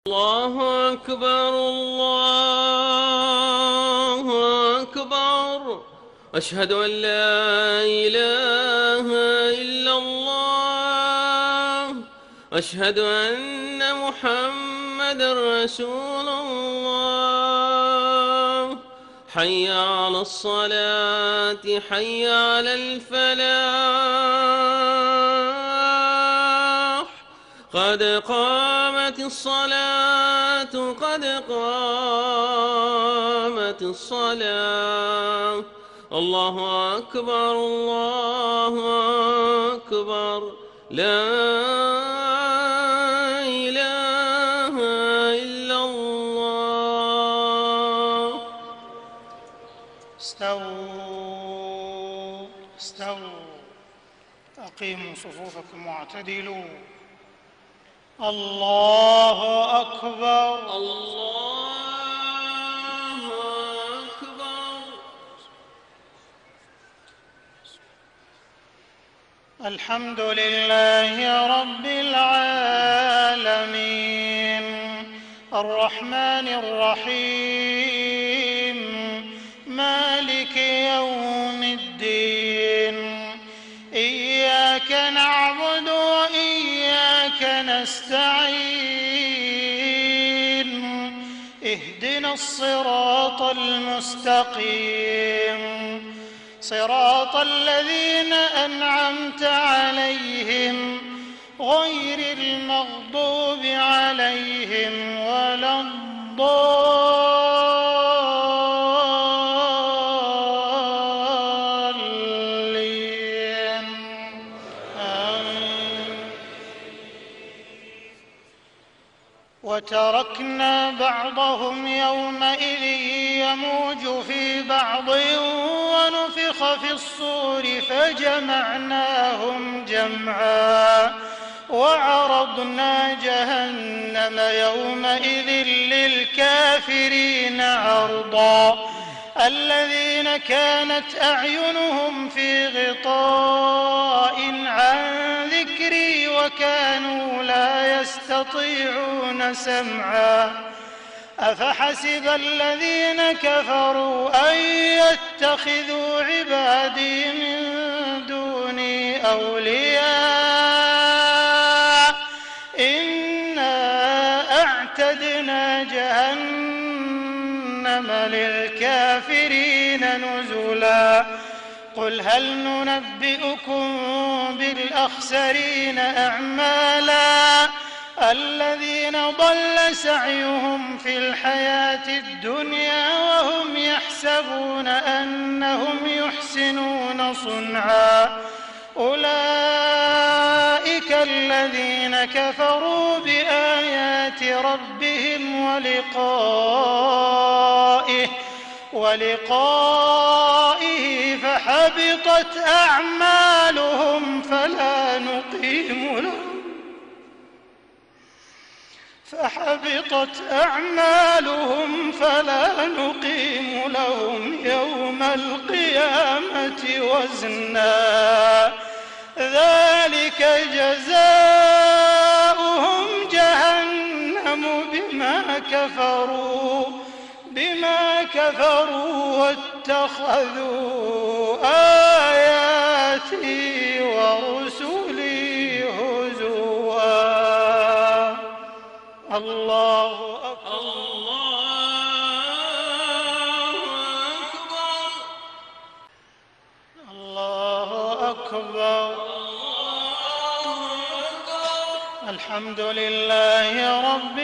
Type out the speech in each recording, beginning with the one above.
الله أكبر الله أكبر. أشهد أن لا إله إلا الله. أشهد أن محمدا رسول الله. حي على الصلاة حي على الفلاح. قد قامت الصلاة قد قامت الصلاة. الله أكبر الله أكبر. لا إله إلا الله. استووا استووا، أقيموا صفوفكم واعتدلوا. الله أكبر الله أكبر. الحمد لله رب العالمين، الرحمن الرحيم، مالك يوم الدين. إياك نعبد وإياك نستعين. اهدنا الصراط المستقيم، صراط الذين أنعمت عليهم غير المغضوب عليهم ولا الضالين. آمين. وتركنا بعضهم يومئذ يموج في بعض ونفخ في الصور فجمعناهم جمعا وعرضنا جهنم يومئذ للكافرين عرضا. الذين كانت أعينهم في غطاء عن ذكري وكانوا لا يستطيعون سمعا. أفحسب الذين كفروا أن يتخذوا عبادي من دوني أولياء. إنا أعتدنا جهنم للكافرين نزلا. قل هل ننبئكم بالأخسرين أعمالا؟ الذين ضل سعيهم في الحياة الدنيا وهم يحسبون أنهم يحسنون صنعا. أولئك الذين كفروا بآيات ربهم ولقائه فحبطت أعمالهم فلا نقيم لهم يوم القيامة وزنا. ذلك جزاؤهم جهنم بما كفروا واتخذوا آياتي ورسلي هزوا. الله أكبر الله أكبر. الحمد لله رب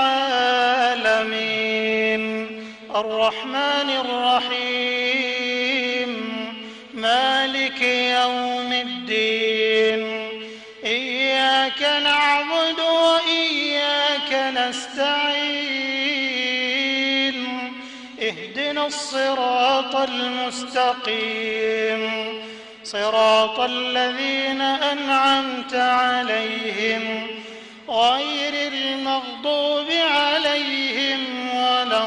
العالمين، الرحمن الرحيم، مالك يوم الدين. إياك نعبد وإياك نستعين. اهدنا الصراط المستقيم، صراط الذين أنعمت عليهم غير المغضوب عليهم ولا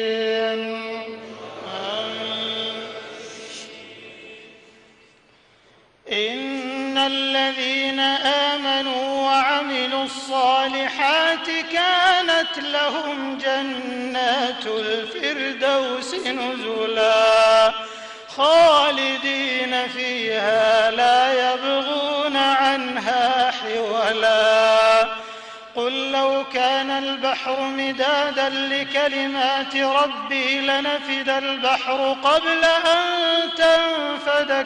الضالين. آمين. إن الذين آمنوا وعملوا الصالحات كانت لهم جنات الفردوس نزلا خالدين فيها لا يبغون عنها حولا قل لو كان البحر مدادا لكلمات ربي لنفد البحر قبل أن تنفد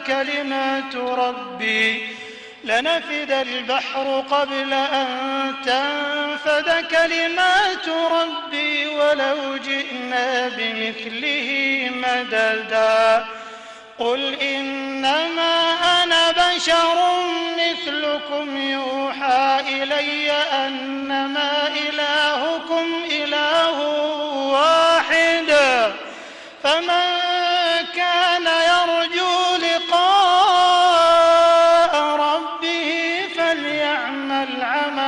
كلمات ربي ولو جئنا بمثله مددا قل إنما أنا بشر مثلكم يوحى إلي أنما إلهكم إله واحد فمن كان يرجو لقاء ربه فليعمل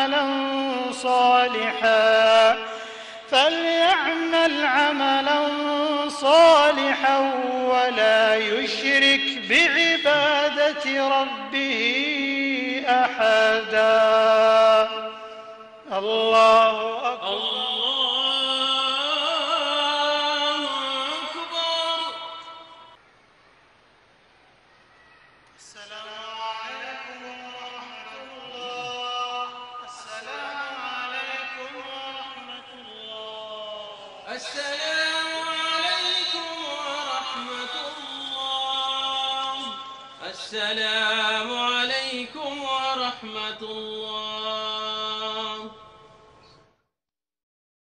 عملا صالحا ولا يشرك بعبادة ربه أحدا. الله أكبر. الله أكبر. السلام عليكم ورحمة الله. السلام عليكم ورحمة الله. السلام عليكم ورحمة الله. السلام عليكم ورحمة الله.